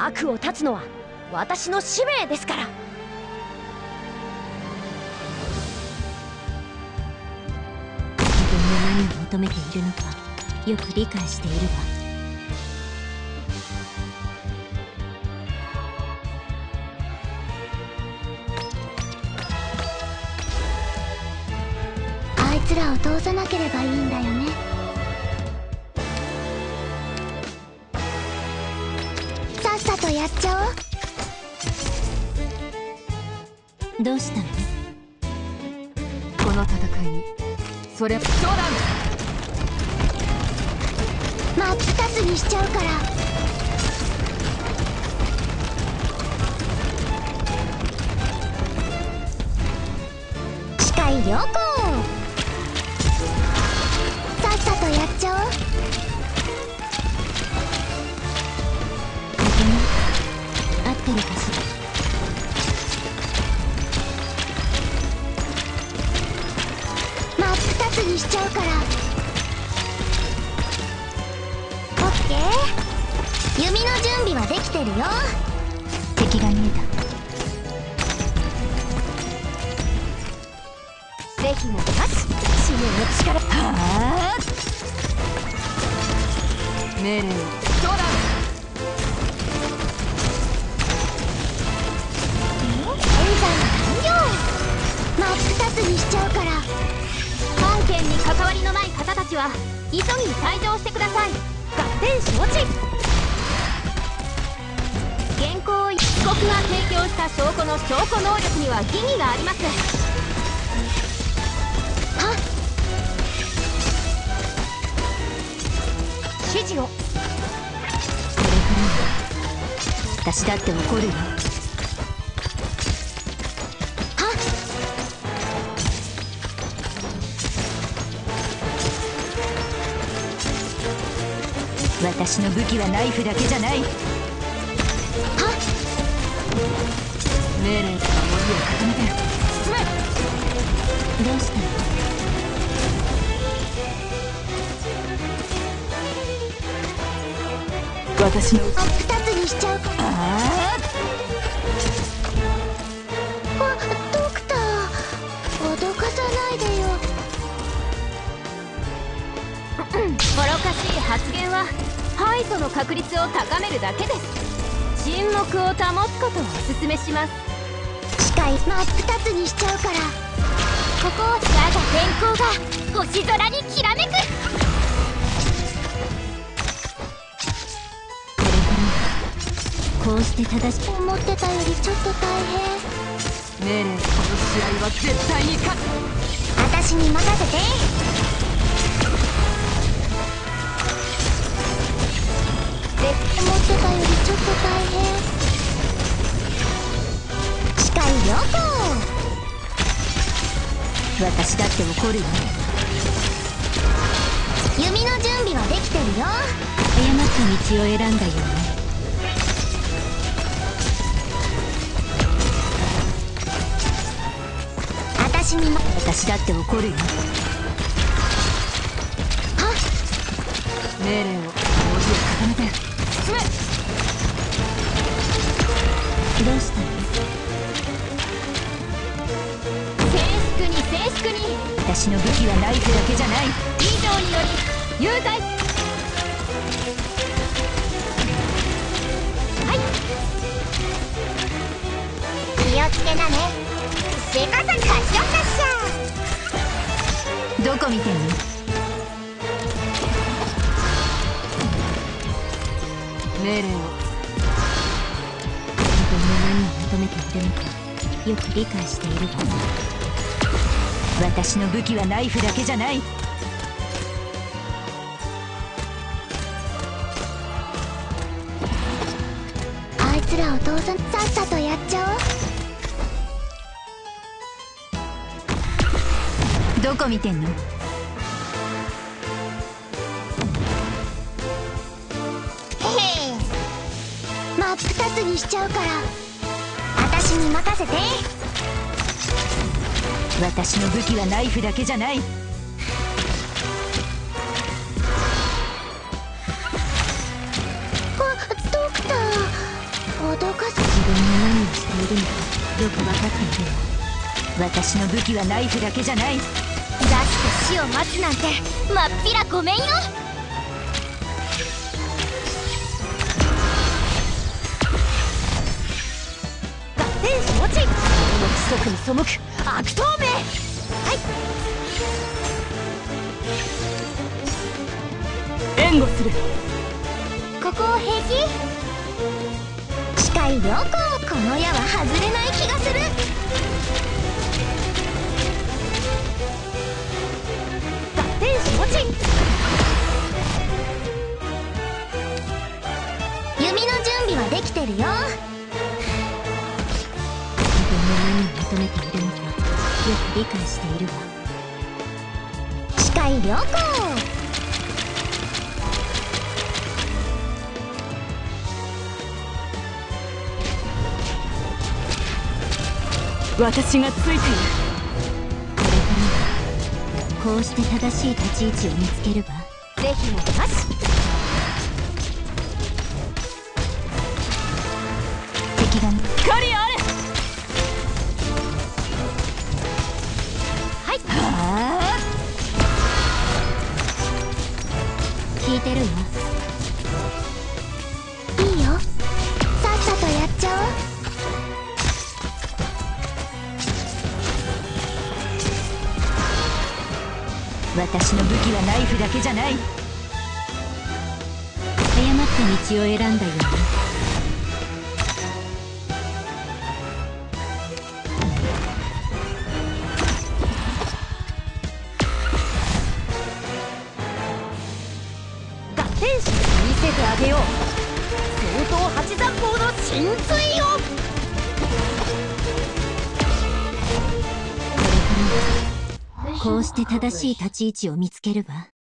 悪を断つのは私の使命ですから。 自分の何を求めているのかよく理解しているわ。 あいつらを通さなければいいんだよね。さっさとやっちゃおう。 どうしたの？ この戦いにそれ冗談。 真っ二つにしちゃうから。視界良好。さっさとやっちゃおう。 合ってるかしら。 真っ二つにしちゃうから。オッケー。弓の準備はできてるよ。 敵が見えた。 是非も勝ち使命の力。はあ命令を冗談。 真っ二つにしちゃうから。 本件に関わりのない方たちは急ぎ退場してください。合点承知。現行被告が提供した証拠の証拠能力には疑義があります。 はっ。 指示を。 これからも私だって怒るよ。私の武器はナイフだけじゃない。 命令から森を固めて進め。 どうしたの？ 私の真っ二つにしちゃうから。ドクター、脅かさないでよ。 愚かしい発言は敗訴の確率を高めるだけです。沈黙を保つことをお勧めします。 視界真っ二つにしちゃうから。 ここ我が天候が星空にきらめく。 こうして正しく思ってたよりちょっと大変。 命令。この試合は絶対に勝つ。 私に任せて。思ってたよりちょっと大変。視界良好。 私だって怒るよ。 弓の準備はできてるよ。 誤った道を選んだよね。私だって怒るよ。 はっ。 命令を森を固めて進め。 どうしたの？ 静粛に静粛に。 私の武器はナイフだけじゃない。 以上により有罪。はい。 気をつけなね。せかさかしょかしゃ。 どこ見てんの？ 命令を。 自分の何を求めているのかよく理解しているわ。私の武器はナイフだけじゃない。 あいつらを通さっさとやっちゃおう。 どこ見てんの？ 真っ二つにしちゃうから。私に任せて。 私の武器はナイフだけじゃない。 ドクター、 いるのかよく分かっているよ。 私の武器はナイフだけじゃない。 出して死を待つなんてまっぴらごめんよ。 合点承知。この規則に背く悪党め。はい、援護する。 ここを平気？視界良好。この矢は外れない気がする。 合点承知。 弓の準備はできてるよ。 自分の何を求めているのかよく理解しているわ。 視界良好。 私がついている。 これからはこうして正しい立ち位置を見つけるわ。 是非もなし。 敵が狩りあれ。はい。 聞いてるわ。 いいよ。さっさとやっちゃおう。 私の武器はナイフだけじゃない。 誤った道を選んだようね。 合点し見せてあげよう。相当八山砲の神髄を。 こうして正しい立ち位置を見つけるわ。